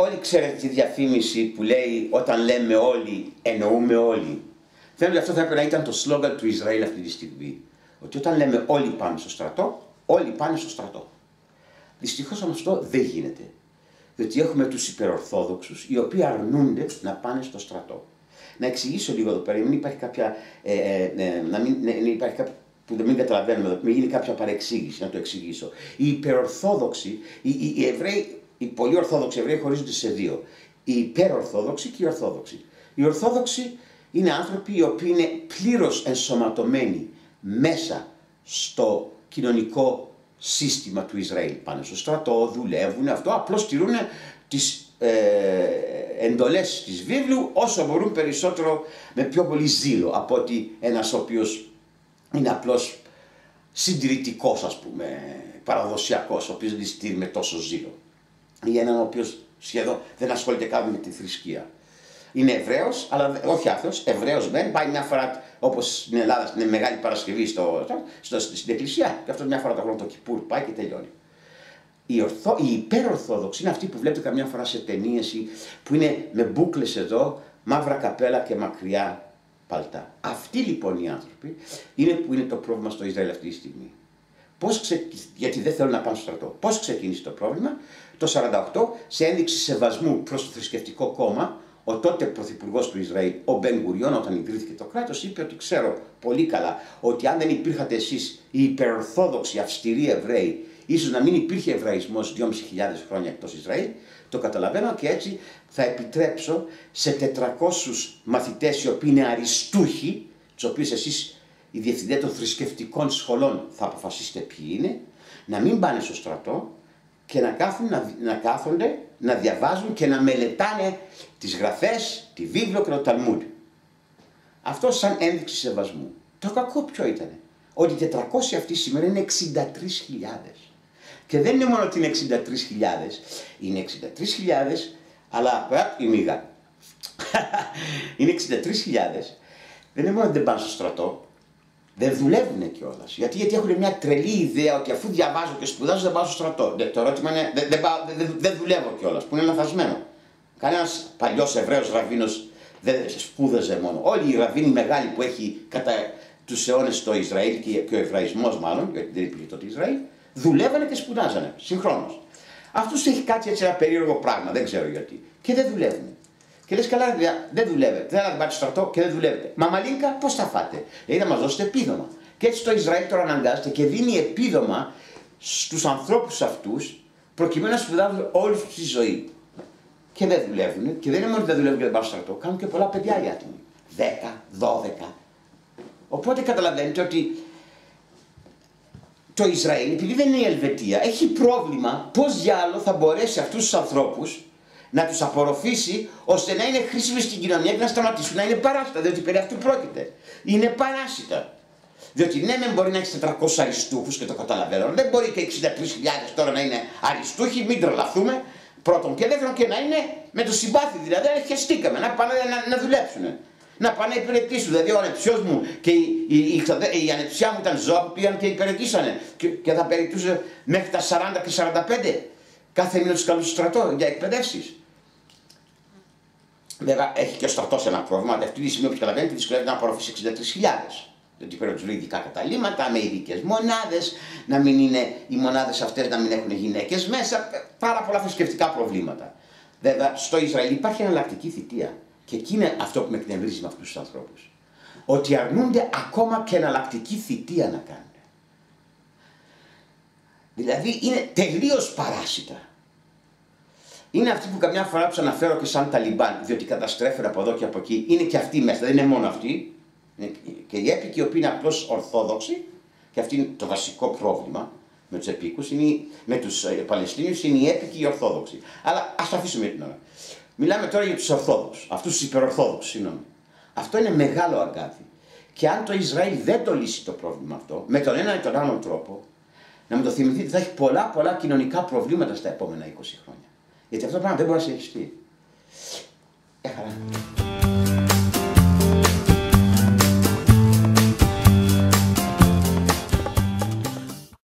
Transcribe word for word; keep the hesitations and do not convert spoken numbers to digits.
όλοι ξέρετε τη διαφήμιση που λέει όταν λέμε όλοι, εννοούμε όλοι. Θέλω ότι αυτό θα έπρεπε να ήταν το σλόγγαν του Ισραήλ αυτή τη στιγμή. Ότι όταν λέμε όλοι πάνε στο στρατό, όλοι πάνε στο στρατό. Δυστυχώς όμως αυτό δεν γίνεται. Διότι έχουμε τους υπερορθόδοξους οι οποίοι αρνούνται να πάνε στο στρατό. Να εξηγήσω λίγο εδώ πέρα, μην υπάρχει κάποια, ε, ε, ε, να μην, ε, υπάρχει κάποια που δεν καταλαβαίνουμε εδώ, μην γίνει κάποια παρεξήγηση, να το εξηγήσω. Οι υπερορθόδοξοι, οι, οι, οι Εβραίοι, οι πολύ ορθόδοξοι Εβραίοι χωρίζονται σε δύο. Οι υπερορθόδοξοι και οι ορθόδοξοι. Οι ορθόδοξοι είναι άνθρωποι οι οποίοι είναι πλήρως ενσωματωμένοι μέσα στο κοινωνικό σύστημα του Ισραήλ. Πάνε στο στρατό, δουλεύουν, αυτό απλώς τηρούν τις ε, εντολές της βίβλου όσο μπορούν περισσότερο, με πιο πολύ ζήλο από ότι ένας ο οποίος είναι απλώς συντηρητικός, ας πούμε, παραδοσιακός, ο οποίος δεν τη στηρεί με τόσο ζήλο. Ή έναν ο οποίος σχεδόν δεν ασχολείται καν με τη θρησκεία. Είναι Εβραίος, αλλά όχι άθεος, Εβραίος μεν, πάει μια φορά, όπως στην Ελλάδα, στην Μεγάλη Παρασκευή στο, στο, στην Εκκλησία, και αυτό μια φορά το χρόνο το Κιπούρ πάει και τελειώνει. Οι, ορθο, οι υπερορθόδοξοι είναι αυτοί που βλέπετε καμιά φορά σε ταινίες που είναι με μπούκλες εδώ, μαύρα καπέλα και μακριά παλτά. Αυτοί λοιπόν οι άνθρωποι είναι που είναι το πρόβλημα στο Ισραήλ αυτή τη στιγμή. Πώς ξε... Γιατί δεν θέλουν να πάνε στο στρατό. Πώς ξεκίνησε το πρόβλημα? Το σαράντα οκτώ, σε ένδειξη σεβασμού προς το θρησκευτικό κόμμα, ο τότε πρωθυπουργός του Ισραήλ, ο Μπεν Γκουριόν, όταν ιδρύθηκε το κράτος, είπε ότι ξέρω πολύ καλά ότι αν δεν υπήρχατε εσείς οι υπερορθόδοξοι αυστηροί Εβραίοι, ίσως να μην υπήρχε Εβραϊσμός δυόμισι χιλιάδες χρόνια εκτός Ισραήλ, το καταλαβαίνω και έτσι θα επιτρέψω σε τετρακόσιους μαθητές οι οποίοι είναι αριστούχοι, τους οποίους εσείς οι διευθυντές των θρησκευτικών σχολών θα αποφασίσετε ποιοι είναι, να μην πάνε στο στρατό και να, κάθουν, να, να κάθονται, να διαβάζουν και να μελετάνε τις γραφές, τη βίβλο και το Ταλμούντ. Αυτό σαν ένδειξη σεβασμού. Το κακό ποιο ήταν? Ότι οι τετρακόσιοι αυτοί σήμερα είναι εξήντα τρεις χιλιάδες. Και δεν είναι μόνο ότι είναι εξήντα τρεις χιλιάδες, είναι εξήντα τρεις χιλιάδες, αλλά η μίγα. Είναι εξήντα τρεις χιλιάδες, δεν είναι μόνο ότι δεν πάνε στο στρατό, δεν δουλεύουν κιόλας. Γιατί, γιατί έχουν μια τρελή ιδέα ότι αφού διαβάζω και σπουδάζω δεν πάω στο στρατό. Το ερώτημα είναι δεν, δεν, δεν, δεν δουλεύω κιόλας, που είναι λανθασμένο. Κανένας παλιός Εβραίος ραβίνος δεν σπούδαζε μόνο. Όλοι οι ραβίνοι μεγάλοι που έχει κατά τους αιώνες στο Ισραήλ και, και ο Εβραϊσμός μάλλον, γιατί δεν υπήρχε τότε Ισραήλ, δουλεύανε και σπουδάζανε συγχρόνως. Αυτούς έχει κάτι έτσι ένα περίεργο πράγμα, δεν ξέρω γιατί. Και δεν δουλεύουν. Και λες καλά, δεν δουλεύετε. Δεν θα πάτε στο στρατό και δεν δουλεύετε. Μα μαλίνκα, πώς θα φάτε? Δηλαδή θα μας δώσετε επίδομα. Και έτσι το Ισραήλ τώρα αναγκάζεται και δίνει επίδομα στους ανθρώπους αυτούς προκειμένου να σπουδάζουν όλη τους τη ζωή. Και δεν δουλεύουν. Και δεν είναι μόνο ότι δεν δουλεύουν και δεν πάνε στο στρατό, κάνουν και πολλά παιδιά οι άτομοι. δέκα, δώδεκα. Οπότε καταλαβαίνετε ότι το Ισραήλ, επειδή δεν είναι η Ελβετία, έχει πρόβλημα πώς για άλλο θα μπορέσει αυτούς τους ανθρώπους να τους απορροφήσει ώστε να είναι χρήσιμοι στην κοινωνία και να σταματήσουν να είναι παράσιτα. Διότι περί αυτού πρόκειται. Είναι παράσιτα. Διότι ναι, μεν μπορεί να έχει τετρακόσιους αριστούχους και το καταλαβαίνω, δεν μπορεί και εξήντα τρεις χιλιάδες τώρα να είναι αριστούχοι, μην τρελαθούμε. Πρώτον και δεύτερον και να είναι με το συμπάθη, δηλαδή χεστήκαμε να πάνε να, να δουλέψουν. Να πάνε να υπηρετήσουν. Δηλαδή ο ανεψιός μου και η, η, η, η, η ανεψιά μου ήταν ζώα που πήγαν και υπηρετήσανε. Και, και θα υπηρετούσε μέχρι τα σαράντα και σαράντα πέντε. Κάθε μήνα τους καλούν στο στρατό για εκπαιδεύσεις. Βέβαια έχει και ο στρατός ένα πρόβλημα. Αυτή τη στιγμή, όπως καταλαβαίνετε, δυσκολεύεται να απορροφήσει εξήντα τρεις χιλιάδες. Διότι πρέπει να τους λέει ειδικά καταλήμματα, με ειδικές μονάδες, να μην είναι οι μονάδες αυτές να μην έχουν γυναίκες μέσα. Πάρα πολλά θρησκευτικά προβλήματα. Βέβαια στο Ισραήλ υπάρχει εναλλακτική θητεία. Και εκεί είναι αυτό που με εκνευρίζει με αυτούς τους ανθρώπους. Ότι αρνούνται ακόμα και εναλλακτική θητεία να κάνουν. Δηλαδή είναι τελείως παράσιτα. Είναι αυτοί που καμιά φορά τους αναφέρω και σαν Ταλιμπάν, διότι καταστρέφουν από εδώ και από εκεί. Είναι και αυτοί μέσα, δεν είναι μόνο αυτοί. Είναι και οι έπικοι οι οποίοι είναι απλώς ορθόδοξοι, και αυτό είναι το βασικό πρόβλημα με τους επίκους, είναι, με τους Παλαιστίνιους, είναι οι έπικοι οι ορθόδοξοι. Αλλά ας το αφήσουμε την ώρα. Μιλάμε τώρα για τους Ορθόδοξους, αυτούς τους υπερορθόδοξους, συγγνώμη. Αυτό είναι μεγάλο αγκάθι. Και αν το Ισραήλ δεν το λύσει το πρόβλημα αυτό, με τον ένα ή τον άλλον τρόπο, να μου το θυμηθείτε, θα έχει πολλά πολλά κοινωνικά προβλήματα στα επόμενα είκοσι χρόνια. Γιατί αυτό το πράγμα δεν μπορεί να συνεχιστεί. Έχαρα.